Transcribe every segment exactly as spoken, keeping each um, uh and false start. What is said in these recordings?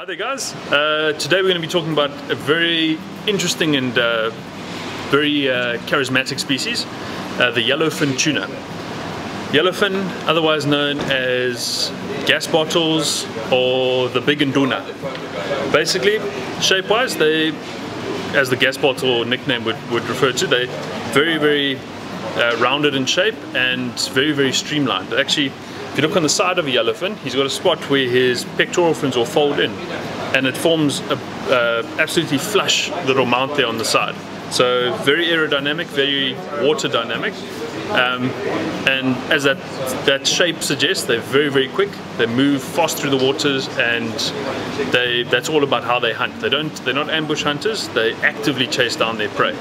Hi there guys, uh, today we're going to be talking about a very interesting and uh, very uh, charismatic species, uh, the yellowfin tuna. Yellowfin, otherwise known as gas bottles or the big nduna. Basically, shape-wise, they, as the gas bottle nickname would, would refer to, they're very very uh, rounded in shape and very very streamlined. Actually, if you look on the side of a yellowfin, he's got a spot where his pectoral fins will fold in, and it forms a uh, absolutely flush little mount there on the side. So very aerodynamic, very water dynamic, um, and as that that shape suggests, they're very very quick. They move fast through the waters, and they that's all about how they hunt. They don't they're not ambush hunters. They actively chase down their prey.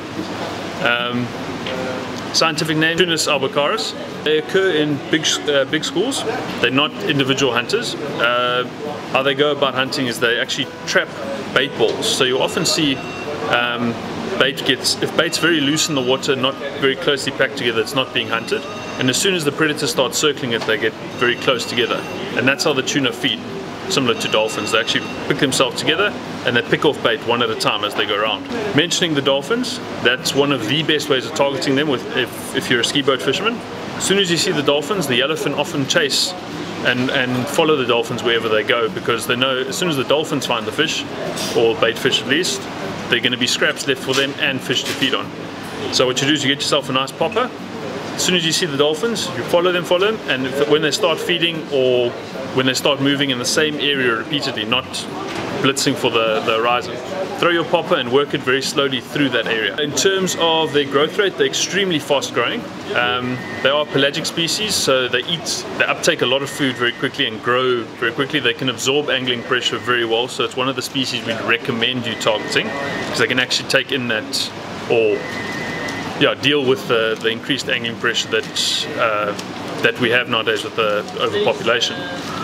Um, Scientific name, Tunis albicaris. They occur in big uh, big schools. They're not individual hunters. Uh, how they go about hunting is they actually trap bait balls. So you often see um, bait gets, if bait's very loose in the water, not very closely packed together, it's not being hunted. And as soon as the predator starts circling it, they get very close together. And that's how the tuna feed. Similar to dolphins, they actually pick themselves together and they pick off bait one at a time as they go around. Mentioning the dolphins, that's one of the best ways of targeting them with if, if you're a ski boat fisherman. As soon as you see the dolphins, the yellowfin often chase and, and follow the dolphins wherever they go, because they know as soon as the dolphins find the fish, or bait fish at least, they're going to be scraps left for them and fish to feed on. So what you do is you get yourself a nice popper. As soon as you see the dolphins, you follow them, follow them, and if, when they start feeding or when they start moving in the same area repeatedly, not blitzing for the, the horizon, throw your popper and work it very slowly through that area. In terms of their growth rate, they're extremely fast growing. Um, they are pelagic species, so they eat, they uptake a lot of food very quickly and grow very quickly. They can absorb angling pressure very well, so it's one of the species we'd recommend you targeting, because they can actually take in that, or yeah, deal with the, the increased angling pressure that uh, that we have nowadays with the overpopulation.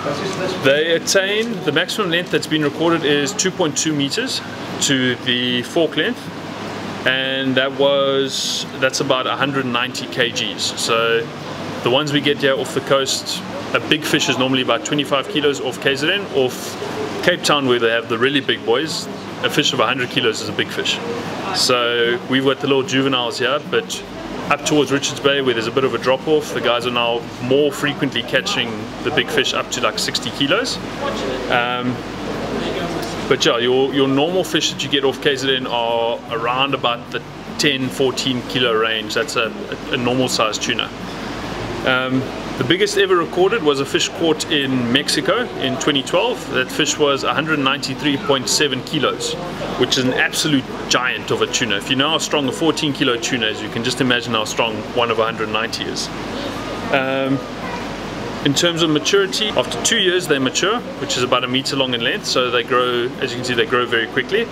They attain, the maximum length that's been recorded is two point two meters to the fork length, and that was that's about one hundred ninety kilograms. So the ones we get here off the coast, a big fish is normally about twenty-five kilos off K Z N. Off Cape Town, where they have the really big boys, a fish of one hundred kilos is a big fish. So we've got the little juveniles here, but up towards Richards Bay, where there's a bit of a drop off, the guys are now more frequently catching the big fish up to like sixty kilos. Um, but yeah, your, your normal fish that you get off K Z N are around about the ten, fourteen kilo range. That's a, a, a normal sized tuna. Um, The biggest ever recorded was a fish caught in Mexico in twenty twelve. That fish was one hundred ninety-three point seven kilos, which is an absolute giant of a tuna. If you know how strong a fourteen kilo tuna is, you can just imagine how strong one of one hundred ninety is. Um, in terms of maturity, after two years they mature, which is about a meter long in length, so they grow, as you can see, they grow very quickly.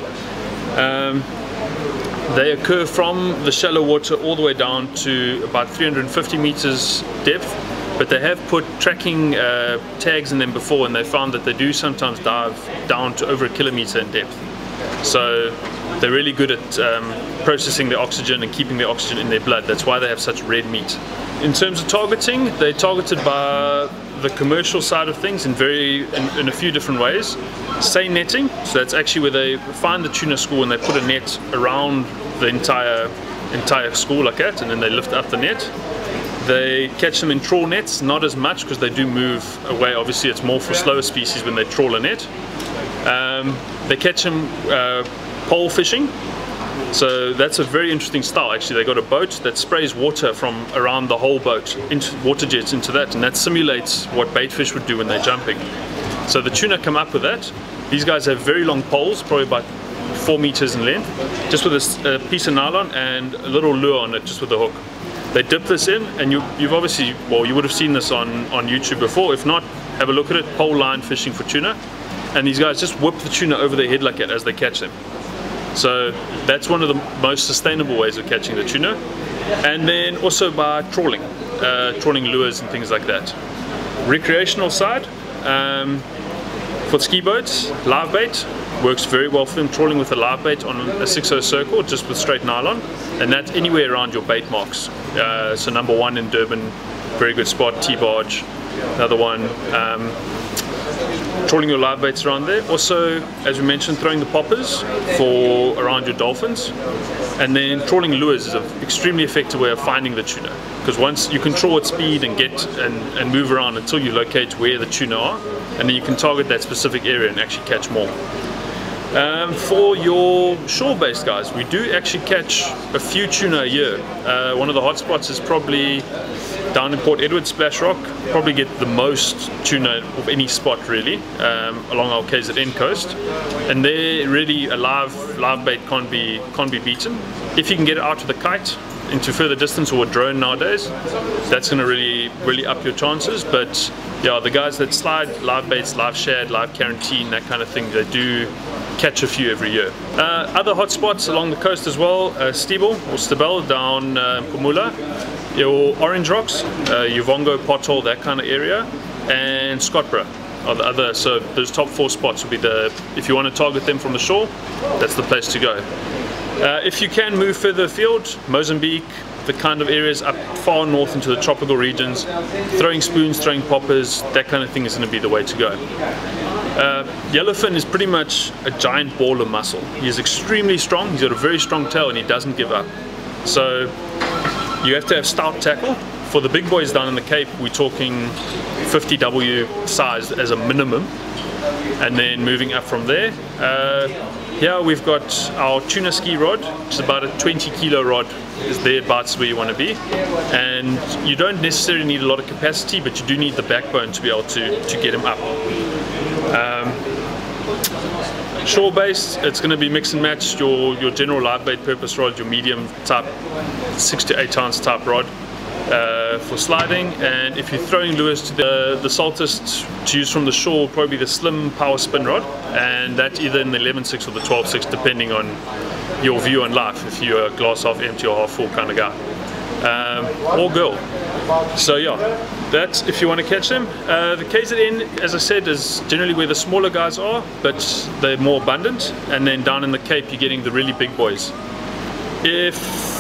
Um, They occur from the shallow water all the way down to about three hundred fifty meters depth, but they have put tracking uh, tags in them before, and they found that they do sometimes dive down to over a kilometer in depth. So they're really good at um, processing the oxygen and keeping the oxygen in their blood. That's why they have such red meat. In terms of targeting, they're targeted by the commercial side of things in very in, in a few different ways. Seine netting, so that's actually where they find the tuna school and they put a net around the entire entire school like that, and then they lift up the net. They catch them in trawl nets, not as much because they do move away. Obviously it's more for slower species when they trawl a net. Um, they catch them uh, pole fishing. So that's a very interesting style actually. They got a boat that sprays water from around the whole boat, into water jets into that, and that simulates what bait fish would do when they're jumping. So the tuna come up with that. These guys have very long poles, probably about four meters in length, just with a, a piece of nylon and a little lure on it, just with a hook. They dip this in, and you, you've obviously, well, you would have seen this on, on YouTube before. If not, have a look at it, pole line fishing for tuna. And these guys just whip the tuna over their head like that as they catch them. So that's one of the most sustainable ways of catching the tuna. And then also by trawling, uh, trawling lures and things like that. Recreational side, um, for ski boats, live bait works very well for them. Trawling with a live bait on a six oh circle, just with straight nylon, and that's anywhere around your bait marks. Uh, so number one in Durban, very good spot. T-Barge, another one. Um, trawling your live baits around there. Also, as we mentioned, throwing the poppers for around your dolphins. And then trawling lures is an extremely effective way of finding the tuna, because once you can trawl at speed and get and, and move around until you locate where the tuna are, and then you can target that specific area and actually catch more. Um, for your shore-based guys, we do actually catch a few tuna a year. Uh, one of the hotspots is probably down in Port Edward, Splash Rock. Probably get the most tuna of any spot really, um, along our K Z N coast. And there really a live, live bait can't be, can't be beaten. If you can get it out with a kite into further distance, or a drone nowadays, that's going to really, really up your chances. But yeah, the guys that slide live baits, live shad, live quarantine, that kind of thing, they do catch a few every year. Uh, other hotspots along the coast as well, uh, Stibel or Stibel down uh, Pumula, your Orange Rocks, uh, Uvongo, Pothole, that kind of area, and Scottburgh are the other. So those top four spots will be the, if you want to target them from the shore, that's the place to go. Uh, if you can move further afield, Mozambique, the kind of areas up far north into the tropical regions, throwing spoons, throwing poppers, that kind of thing is going to be the way to go. Uh, Yellowfin is pretty much a giant ball of muscle. He is extremely strong, he's got a very strong tail, and he doesn't give up. So you have to have stout tackle. For the big boys down in the Cape, we're talking fifty W size as a minimum, and then moving up from there. Uh, here we've got our tuna ski rod, which is about a twenty kilo rod, is thereabouts where you want to be. And you don't necessarily need a lot of capacity, but you do need the backbone to be able to, to get him up. Um, shore based, it's going to be mix and match your, your general live bait purpose rod, your medium type six to eight ounce type rod uh, for sliding. And if you're throwing lures to the, the saltest to use from the shore, probably the slim power spin rod, and that's either in the eleven six or the twelve six, depending on your view on life, if you're a glass half empty or half full kind of guy, um, or girl. So yeah, that's if you want to catch them. Uh, the K Z N, as I said, is generally where the smaller guys are, but they're more abundant. And then down in the Cape, you're getting the really big boys. If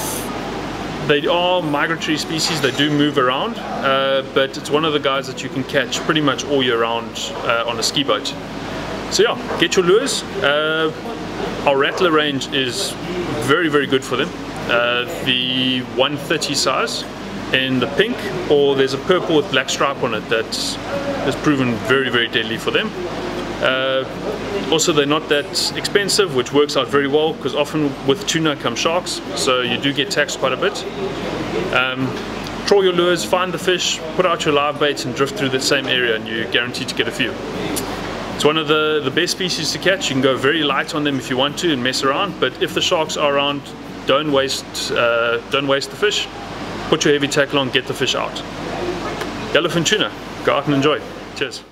they are migratory species, they do move around, uh, but it's one of the guys that you can catch pretty much all year round uh, on a ski boat. So yeah, get your lures. Uh, our Rattler range is very, very good for them. Uh, the one thirty size in the pink, or there's a purple with black stripe on it that has proven very, very deadly for them. Uh, also, they're not that expensive, which works out very well, because often with tuna come sharks, so you do get taxed quite a bit. Um, trawl your lures, find the fish, put out your live baits and drift through the same area, and you're guaranteed to get a few. It's one of the, the best species to catch. You can go very light on them if you want to and mess around, but if the sharks are around, don't waste, uh, don't waste the fish. Put your heavy tackle on, get the fish out. Yellowfin tuna, go out and enjoy. Cheers.